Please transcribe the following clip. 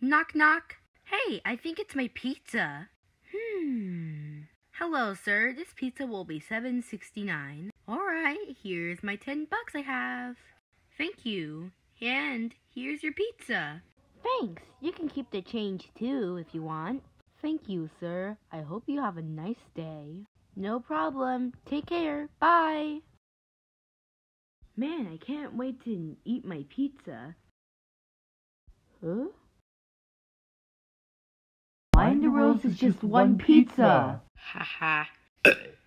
Knock, knock. Hey, I think it's my pizza. Hello, sir. This pizza will be $7.69. Alright, here's my $10 I have. Thank you. And here's your pizza. Thanks. You can keep the change too if you want. Thank you, sir. I hope you have a nice day. No problem. Take care. Bye. Man, I can't wait to eat my pizza. Huh? Why in the Rose is just one pizza? Haha.